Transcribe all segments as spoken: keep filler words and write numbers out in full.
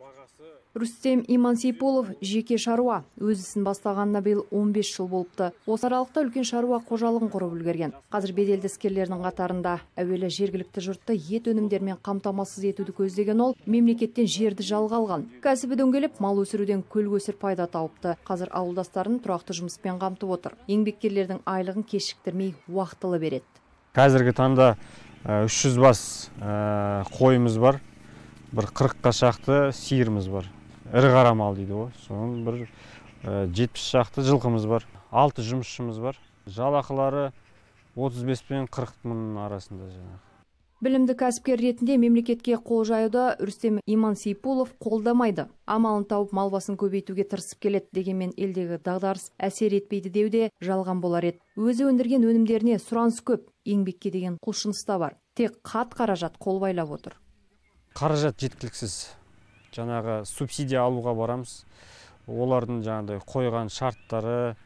Рүстем Имансейполов жеке шаруа. Өз ісін бастағанына биыл он бес жыл болыпты. Осы аралықта үлкен шаруа қожалығын құрып үлгерген. Қазір беделді іскерлердің қатарында. Әуелі жергілікті жұртты ет өнімдермен қамтамасыз етуді көздеген ол мемлекеттен жерді жалға алған. Кәсібі дөңгелеп, мал өсіруден көл көсір пайда тауыпты. Қазір ауылдастарын тұрақты жұмыспен қамтып отыр. Еңбеккерлердің айлығын кешіктірмей уақытылы береді. Қазіргі таңда үш жүз бас қойымыз бар. Бір қырыққа шақты сиырымыз бар. Ірі қара мал дейді ғой. Соның бір жетпіс шақты жылқымыз бар. алты жұмысшымыз бар. Жалақылары отыз бес пен қырық мың арасында жаңағы. Білімді кәсіпкер ретінде мемлекетке қол жаюда Рүстем Имансейполов қолдамайды. Амалын тауып мал басын көбейтуге тырысып келеді, дегенмен елдегі дағдарыс әсер етпейді деуде жалған болар еді. Өзі өндірген өнімдеріне сұраныс көп, еңбекке деген құлшыныс та бар. Тек қат қаражат қол байлап отыр. Қаражат жеткіліксіз. Жаңағы субсидия алуға барамыз. Олардың жаңағыдай қойған шарттары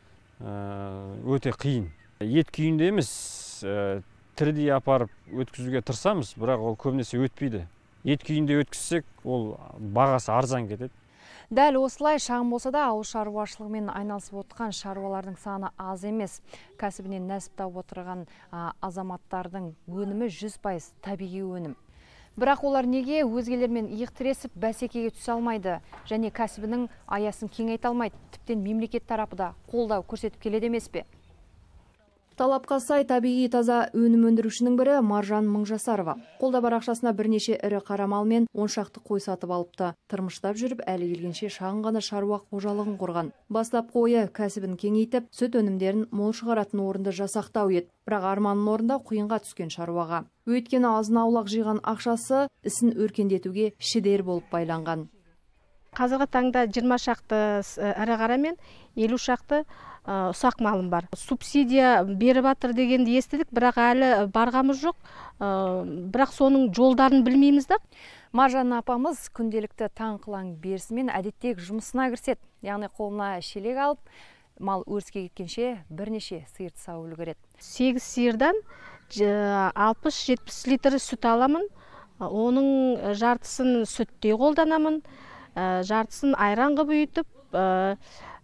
өте қиын. Ет күйінде емес, тірідей апарып өткізуге тырысамыз, бірақ ол көбінесе өтпейді. Ет күйінде өткізсек, ол бағасы арзан кетеді. Дәл осылай шағын болса да ауыл шаруашылығымен айналысып отырған шаруалардың саны аз емес. Кәсібінен нәсіп тауып отырған азаматтардың өнімі жүз пайыз табиғи өнім. Бірақ олар неге өзгелермен иық тіресіп бәсекеге түсе алмайды және кәсібінің аясын кеңейте алмайды? Тіптен мемлекет тарапы да қолдау көрсетіп келеді емес пе? Талапқа сай табиғи таза өнім өндірушінің бірі Маржан Мыңжасарова. Қолда бар ақшасына бірнеше ірі қара мал мен он шақты қой сатып алыпты. Тырмыштап жүріп, әлі келгенше шағын ғана шаруа қожалығын құрған. Бастапқы ойы кәсібін кеңейтіп, сүт өнімдерін мол шығаратын орынды жасақтау еді. Бірақ арманын орындау қиынға түскен шаруаға. Өйткені азын-аулақ жиған ақшасы ісін өркендетуге шідер болып байланған. Қазіргі таңда жиырма шақты ірі қара мен елу шақты ұсақ малым бар. Субсидия беріп жатыр дегенді естідік, бірақ әлі барғамыз жоқ. Бірақ соның жолдарын білмейміз да. Маржан апамыз күнделікті таңқылаң берісімен әдеттегі жұмысына кіріседі. Яғни қолына шелек алып, мал өріске кеткенше бірнеше сиырды сауып үлгереді. сегіз сиырдан алпыс жетпіс литр сүт аламын. Оның жартысын сүтте қолданамын, жартысын айран қылып үйітіп,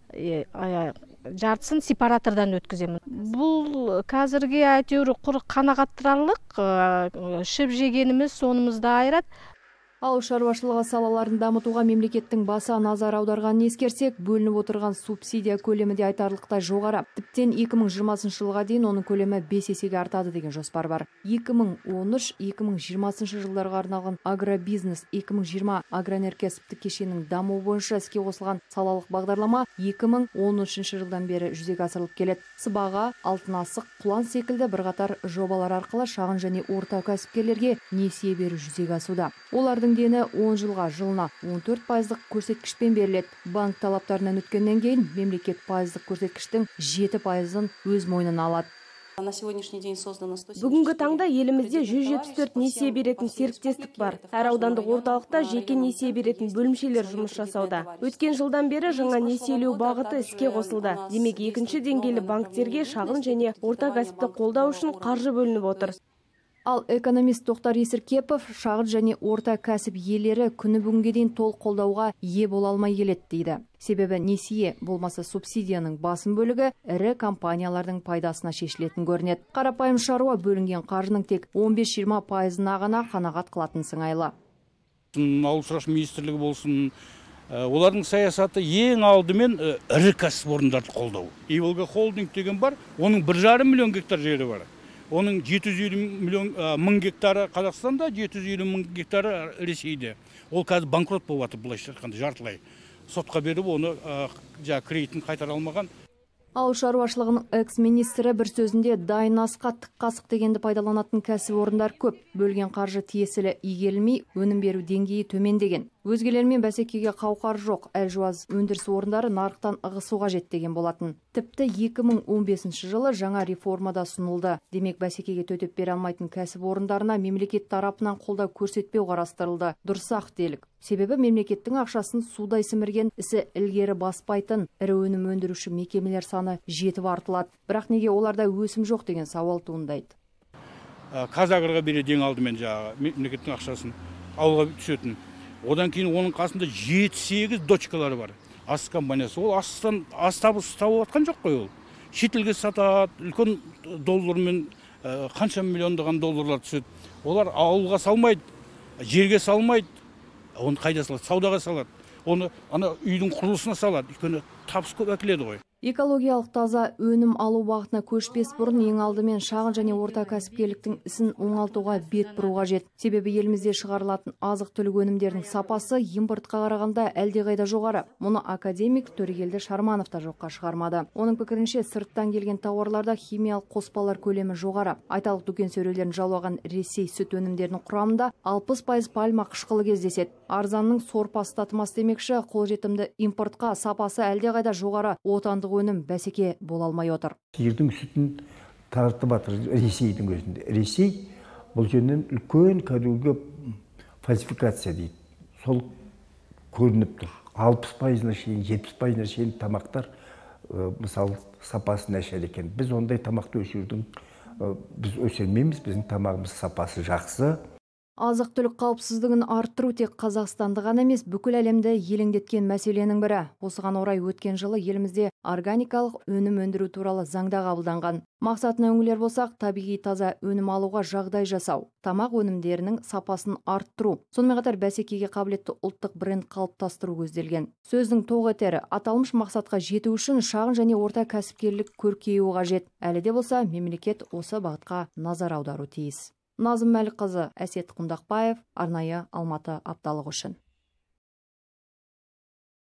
жартысын сепаратордан өткіземін. Бұл қазірге әйтеуір құр қанағаттырарлық, ішіп жегеніміз сонымызды айырады. Ауыл шаруашылығы салаларын дамытуға мемлекеттің баса назар аударғанын ескерсек, бөлініп отырған субсидия көлемі де айтарлықтай жоғары. Тіптен екі мың жиырмасыншы жылға дейін оның көлемі бес есеге артады деген жоспар бар. екі мың он үш екі мың жиырмасыншы жылдарға арналған агробизнес екі мың жиырма агроөнеркәсіптік кешенінің дамуы бойынша іске қосылған салалық бағдарлама екі мың он үшінші жылдан бері жүзеге асырылып келеді. Сыбаға, алтын асық, құлан секілді бірқатар жобалар арқылы шағын және орта кәсіпкерлерге несие беру жүзеге асуда. Олардың дені он жылға жылына он төрт пайыздық көрсеткішпен беріледі. Банк талаптарынан өткеннен кейін мемлекет пайыздық көрсеткіштің жеті пайызын өз мойнына алады. Бүгінгі таңда елімізде жүз жетпіс төрт несие беретін серіктестік бар. Әр аудандық орталықта жеке несие беретін бөлімшелер жұмыс жасауда. Өткен жылдан бері жаңа несиелеу бағыты іске қосылды. Демек, екінші деңгейлі банктерге шағын және орта кәсіпті қолдау үшін қаржы бөлініп отыр. Ал экономист Тоқтар Есіркепов шағын және орта кәсіп иелері күні бүгінге дейін толық қолдауға ие бола алмай келеді дейді. Себебі несие болмаса субсидияның басым бөлігі ірі компаниялардың пайдасына шешілетін көрінеді. Қарапайым шаруа бөлінген қаржының тек он бес жиырма пайызына ғана қанағат қылатын сыңайлы. Ауыл шаруашылығы министрлігі болсын, олардың саясаты ең алдымен ірі кәсіпорындарды қолдау. Иволга холдинг деген бар, оның бір жарым миллион гектар жері бар. Оның жеті жүз елу миллион мың гектары Қазақстанда, жеті жүз елу мың гектары Ресейде. Ол қазір банкрот болып жатыр, былайша айтқанда жартылай. Сотқа беріп, оны кредитін қайтара алмаған. Ауыл шаруашылығының экс-министрі бір сөзінде дайын асқа тік қасық дегенді пайдаланатын кәсіпорындар көп. Бөлген қаржы тиесілі игерілмей, өнім беру деңгейі төмендеген. Өзгелермен бәсекеге қауқар жоқ. Әлжуаз өндіріс орындары нарықтан ығысуға жетпеген болатын. Тіпті екі мың он бесінші жылы жаңа реформада ұсынылды. Демек, бәсекеге төтеп бере алмайтын кәсіпорындарына мемлекет тарапынан қолдау көрсетпеу қарастырылды. Дұрыс-ақ делік. Себебі мемлекеттің ақшасын судай сімірген, ісі ілгері баспайтын ірі өнім өндіруші мекемелер саны жетіп артылады. Бірақ неге оларда өсім жоқ деген сауал туындайды. Қазагроға береді ең алдымен жаңағы мемлекеттің ақшасын ауылға түсетін. Одан кейін оның қасында жеті сегіз дочкалары бар. Ас компаниясы. Ол астан ас табыс тауып жатқан жоқ қой ол. Шетелге сатады, үлкен доллармен қанша миллиондаған долларлар түседі. Олар ауылға салмайды, жерге салмайды. Оны қайда салады? Саудаға салады. Оны ана үйдің құрылысына салады. Өйткені табыс көп әкеледі ғой. Экологиялық таза өнім алу бағытына көшпес бұрын ең алдымен шағын және орта кәсіпкерліктің ісін оңалтуға бет бұруға жет. Себебі елімізде шығарылатын азық-түлік өнімдерінің сапасы импортқа қарағанда әлдеқайда жоғары. Мұны академик Төрегелді Шарманов та жоққа шығармады. Оның пікірінше, сырттан келген тауарларда химиялық қоспалар көлемі жоғары. Айталық дүкен сөрелерін жаулаған Ресей сүт өнімдерінің құрамында алпыс пайыз пальма қышқылы кездеседі. Арзанның сорпасы татымас демекші, қолжетімді импортқа сапасы әлдеқайда жоғары отандық өнім бәсеке бола алмай отыр. Сиырдың сүтін таратып жатыр Ресейдің өзінде. Ресей бұл жөнінен үлкен кәдімгі фальсификация дейді. Сол көрініп тұр. алпыс пайызына шейін, жетпіс пайызына шейін тамақтар мысалы сапасы нашар екен. Біз ондай тамақты өсірудің біз өсірмейміз, біздің тамағымыз сапасы жақсы. Азық-түлік қауіпсіздігін арттыру тек Қазақстанды ғана емес, бүкіл әлемді елеңдеткен мәселенің бірі. Осыған орай өткен жылы елімізде органикалық өнім өндіру туралы заңда қабылданған. Мақсатына үңілер болсақ, табиғи таза өнім алуға жағдай жасау, тамақ өнімдерінің сапасын арттыру, сонымен қатар бәсекеге қабілетті ұлттық бренд қалыптастыру көзделген. Сөздің тоқ етері, аталмыш мақсатқа жету үшін шағын және орта кәсіпкерлік көркеюі қажет. Әлі де болса, мемлекет осы бағытқа назар аудару тиіс. Назым Мәлікқызы, Әсет Құндақбаев, арнайы Алматы апталығы үшін.